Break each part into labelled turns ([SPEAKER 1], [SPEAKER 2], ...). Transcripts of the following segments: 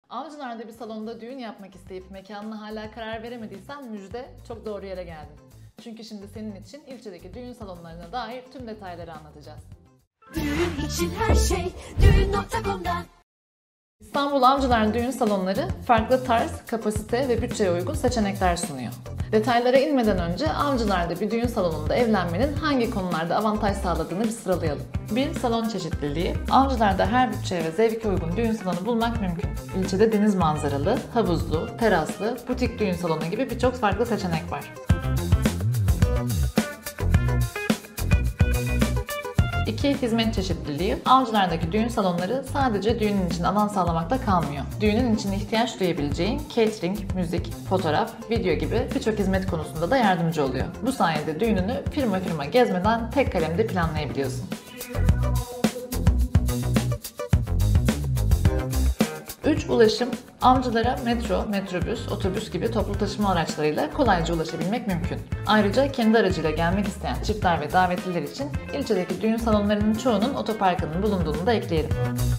[SPEAKER 1] Avcılar'da bir salonda düğün yapmak isteyip mekanına hala karar veremediysen müjde, çok doğru yere geldin. Çünkü şimdi senin için ilçedeki düğün salonlarına dair tüm detayları anlatacağız.
[SPEAKER 2] Düğün için her şey düğün.com'da.
[SPEAKER 1] İstanbul Avcılar düğün salonları farklı tarz, kapasite ve bütçeye uygun seçenekler sunuyor. Detaylara inmeden önce Avcılar'da bir düğün salonunda evlenmenin hangi konularda avantaj sağladığını bir sıralayalım. 1. Salon çeşitliliği. Avcılar'da her bütçeye ve zevke uygun düğün salonu bulmak mümkün. İlçede deniz manzaralı, havuzlu, teraslı, butik düğün salonu gibi birçok farklı seçenek var. 2. Hizmet çeşitliliği. Avcılar'daki düğün salonları sadece düğünün için alan sağlamakta kalmıyor. Düğünün için ihtiyaç duyabileceğin catering, müzik, fotoğraf, video gibi birçok hizmet konusunda da yardımcı oluyor. Bu sayede düğününü firma firma gezmeden tek kalemde planlayabiliyorsun. 3. Ulaşım. Avcılara metro, metrobüs, otobüs gibi toplu taşıma araçlarıyla kolayca ulaşabilmek mümkün. Ayrıca kendi aracıyla gelmek isteyen çiftler ve davetliler için ilçedeki düğün salonlarının çoğunun otoparkının bulunduğunu da ekleyelim.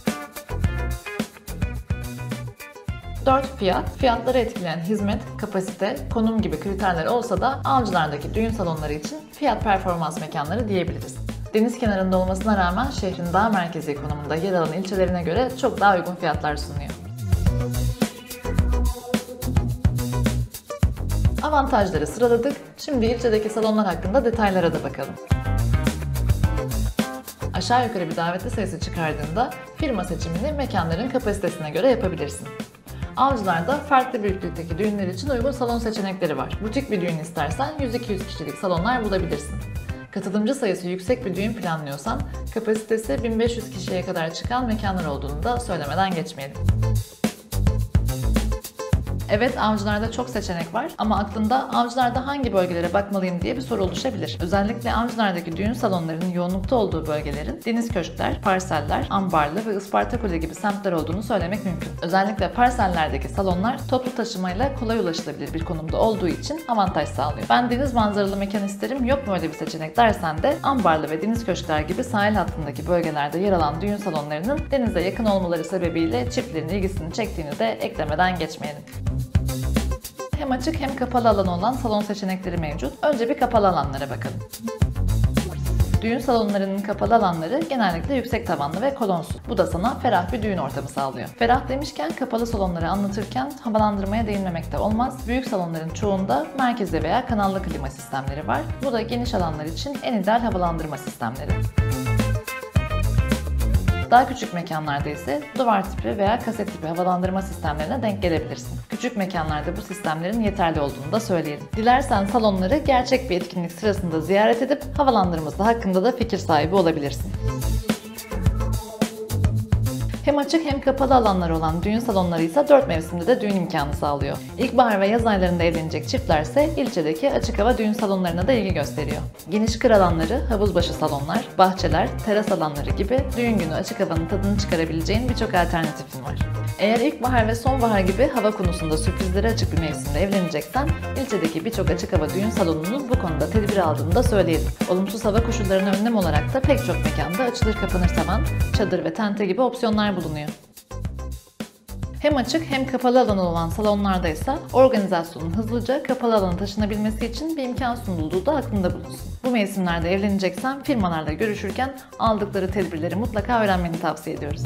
[SPEAKER 1] 4. Fiyat. Fiyatları etkileyen hizmet, kapasite, konum gibi kriterler olsa da Avcılar'daki düğün salonları için fiyat performans mekanları diyebiliriz. Deniz kenarında olmasına rağmen şehrin daha merkezi konumunda yer alan ilçelerine göre çok daha uygun fiyatlar sunuyor. Avantajları sıraladık. Şimdi ilçedeki salonlar hakkında detaylara da bakalım. Aşağı yukarı bir davetli sayısı çıkardığında firma seçimini mekanların kapasitesine göre yapabilirsin. Avcılar'da farklı büyüklükteki düğünler için uygun salon seçenekleri var. Butik bir düğün istersen 100-200 kişilik salonlar bulabilirsin. Katılımcı sayısı yüksek bir düğün planlıyorsan kapasitesi 1500 kişiye kadar çıkan mekanlar olduğunu da söylemeden geçmeyelim. Evet, Avcılar'da çok seçenek var ama aklında Avcılar'da hangi bölgelere bakmalıyım diye bir soru oluşabilir. Özellikle Avcılar'daki düğün salonlarının yoğunlukta olduğu bölgelerin deniz köşkler, parseller, ambarlı ve Ispartakule gibi semtler olduğunu söylemek mümkün. Özellikle parsellerdeki salonlar toplu taşımayla kolay ulaşılabilir bir konumda olduğu için avantaj sağlıyor. Ben deniz manzaralı mekan isterim, yok mu öyle bir seçenek dersen de ambarlı ve deniz köşkler gibi sahil hattındaki bölgelerde yer alan düğün salonlarının denize yakın olmaları sebebiyle çiftlerin ilgisini çektiğini de eklemeden geçmeyelim. Hem açık hem kapalı alanı olan salon seçenekleri mevcut. Önce bir kapalı alanlara bakalım. Düğün salonlarının kapalı alanları genellikle yüksek tavanlı ve kolonsuz. Bu da sana ferah bir düğün ortamı sağlıyor. Ferah demişken kapalı salonları anlatırken havalandırmaya değinmemek de olmaz. Büyük salonların çoğunda merkezde veya kanallı klima sistemleri var. Bu da geniş alanlar için en ideal havalandırma sistemleri. Daha küçük mekanlarda ise duvar tipi veya kaset tipi havalandırma sistemlerine denk gelebilirsin. Küçük mekanlarda bu sistemlerin yeterli olduğunu da söyleyelim. Dilersen salonları gerçek bir etkinlik sırasında ziyaret edip havalandırması hakkında da fikir sahibi olabilirsin. Hem açık hem kapalı alanları olan düğün salonları ise 4 mevsimde de düğün imkanı sağlıyor. İlkbahar ve yaz aylarında evlenecek çiftler ise ilçedeki açık hava düğün salonlarına da ilgi gösteriyor. Geniş kır alanları, havuzbaşı salonlar, bahçeler, teras alanları gibi düğün günü açık havanın tadını çıkarabileceğin birçok alternatifin var. Eğer ilkbahar ve sonbahar gibi hava konusunda sürprizlere açık bir mevsimde evleneceksen ilçedeki birçok açık hava düğün salonunun bu konuda tedbir aldığını da söyleyelim. Olumsuz hava koşullarına önlem olarak da pek çok mekanda açılır kapanır tavan, çadır ve tente gibi opsiyonlar bulunuyor. Hem açık hem kapalı alanı olan salonlarda ise organizasyonun hızlıca kapalı alana taşınabilmesi için bir imkan sunulduğu da aklında bulunsun. Bu mevsimlerde evleneceksen firmalarla görüşürken aldıkları tedbirleri mutlaka öğrenmeni tavsiye ediyoruz.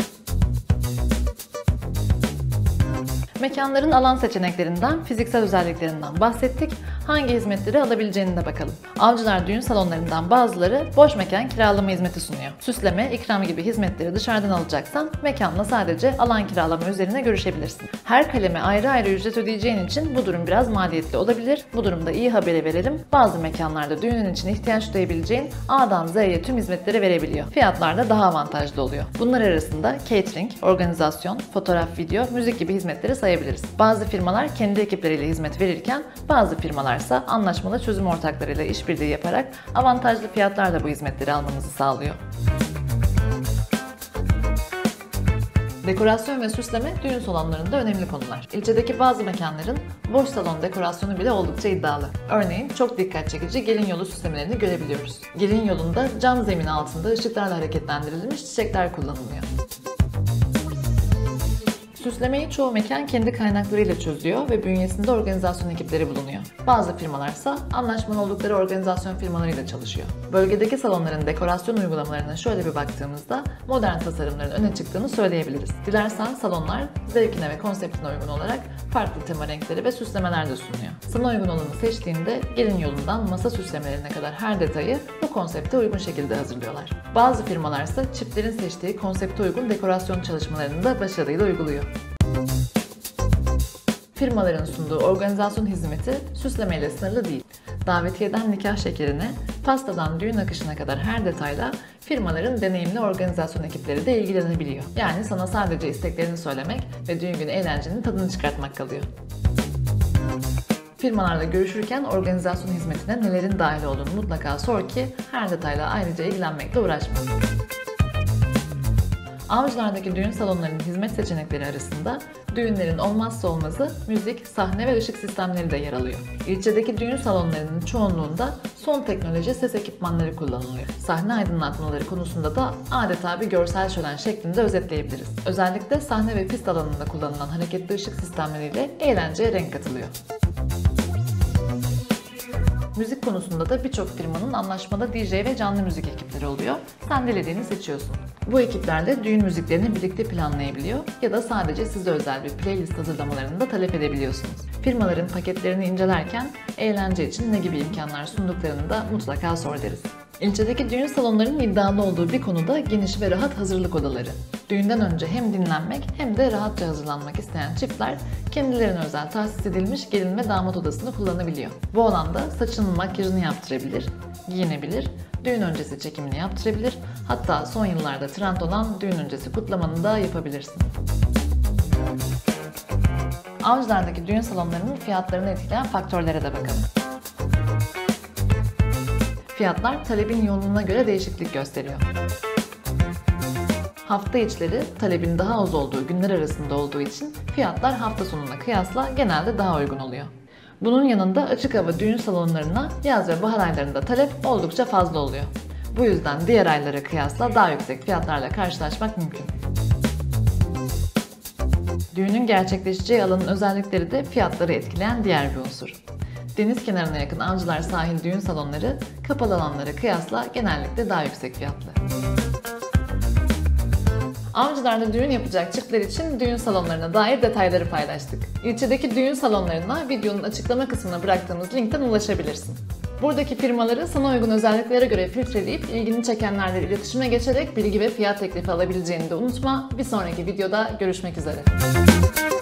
[SPEAKER 1] Mekanların alan seçeneklerinden, fiziksel özelliklerinden bahsettik. Hangi hizmetleri alabileceğine de bakalım. Avcılar düğün salonlarından bazıları boş mekan kiralama hizmeti sunuyor. Süsleme, ikram gibi hizmetleri dışarıdan alacaksan mekanla sadece alan kiralama üzerine görüşebilirsin. Her kaleme ayrı ayrı ücret ödeyeceğin için bu durum biraz maliyetli olabilir. Bu durumda iyi haberi verelim. Bazı mekanlarda düğünün için ihtiyaç duyabileceğin A'dan Z'ye tüm hizmetleri verebiliyor. Fiyatlar da daha avantajlı oluyor. Bunlar arasında catering, organizasyon, fotoğraf, video, müzik gibi hizmetleri sayabiliriz. Bazı firmalar kendi ekipleriyle hizmet verirken bazı firmalarsa anlaşmalı çözüm ortaklarıyla işbirliği yaparak avantajlı fiyatlarla bu hizmetleri almanızı sağlıyor. Dekorasyon ve süsleme düğün salonlarında önemli konular. İlçedeki bazı mekanların boş salon dekorasyonu bile oldukça iddialı. Örneğin çok dikkat çekici gelin yolu süslemelerini görebiliyoruz. Gelin yolunda cam zemin altında ışıklarla hareketlendirilmiş çiçekler kullanılıyor. Süslemeyi çoğu mekan kendi kaynaklarıyla çözüyor ve bünyesinde organizasyon ekipleri bulunuyor. Bazı firmalarsa anlaşmalı oldukları organizasyon firmalarıyla çalışıyor. Bölgedeki salonların dekorasyon uygulamalarına şöyle bir baktığımızda modern tasarımların öne çıktığını söyleyebiliriz. Dilersen salonlar zevkine ve konseptine uygun olarak farklı tema renkleri ve süslemeler de sunuyor. Sana uygun olanı seçtiğinde gelin yolundan masa süslemelerine kadar her detayı bu konsepte uygun şekilde hazırlıyorlar. Bazı firmalarsa çiftlerin seçtiği konsepte uygun dekorasyon çalışmalarını da başarıyla uyguluyor. Firmaların sunduğu organizasyon hizmeti süslemeyle sınırlı değil. Davetiyeden nikah şekerine, pastadan düğün akışına kadar her detayla firmaların deneyimli organizasyon ekipleri de ilgilenebiliyor. Yani sana sadece isteklerini söylemek ve düğün günü eğlencenin tadını çıkartmak kalıyor. Firmalarla görüşürken organizasyon hizmetine nelerin dahil olduğunu mutlaka sor ki her detayla ayrıca ilgilenmekle uğraşma. Avcılar'daki düğün salonlarının hizmet seçenekleri arasında düğünlerin olmazsa olmazı müzik, sahne ve ışık sistemleri de yer alıyor. İlçedeki düğün salonlarının çoğunluğunda son teknoloji ses ekipmanları kullanılıyor. Sahne aydınlatmaları konusunda da adeta bir görsel şölen şeklinde özetleyebiliriz. Özellikle sahne ve pist alanında kullanılan hareketli ışık sistemleriyle eğlenceye renk katılıyor. Müzik konusunda da birçok firmanın anlaşmalı DJ ve canlı müzik ekipleri oluyor. Sen dilediğini seçiyorsun. Bu ekiplerle düğün müziklerini birlikte planlayabiliyor ya da sadece size özel bir playlist hazırlamalarını da talep edebiliyorsunuz. Firmaların paketlerini incelerken eğlence için ne gibi imkanlar sunduklarını da mutlaka sor deriz. İlçedeki düğün salonlarının iddialı olduğu bir konuda geniş ve rahat hazırlık odaları. Düğünden önce hem dinlenmek hem de rahatça hazırlanmak isteyen çiftler kendilerine özel tahsis edilmiş gelin ve damat odasını kullanabiliyor. Bu alanda saçını makyajını yaptırabilir, giyinebilir, düğün öncesi çekimini yaptırabilir, hatta son yıllarda trend olan düğün öncesi kutlamanı da yapabilirsin. Avcılar'daki düğün salonlarının fiyatlarını etkileyen faktörlere de bakalım. Fiyatlar talebin yoğunluğuna göre değişiklik gösteriyor. Hafta içleri talebin daha az olduğu günler arasında olduğu için fiyatlar hafta sonuna kıyasla genelde daha uygun oluyor. Bunun yanında açık hava düğün salonlarına yaz ve bahar aylarında talep oldukça fazla oluyor. Bu yüzden diğer aylara kıyasla daha yüksek fiyatlarla karşılaşmak mümkün. Düğünün gerçekleşeceği alanın özellikleri de fiyatları etkileyen diğer bir unsur. Deniz kenarına yakın Avcılar sahil düğün salonları kapalı alanlara kıyasla genellikle daha yüksek fiyatlı. Avcılar'da düğün yapacak çiftler için düğün salonlarına dair detayları paylaştık. İlçedeki düğün salonlarına videonun açıklama kısmına bıraktığımız linkten ulaşabilirsin. Buradaki firmaları sana uygun özelliklere göre filtreleyip ilgini çekenlerle iletişime geçerek bilgi ve fiyat teklifi alabileceğini de unutma. Bir sonraki videoda görüşmek üzere.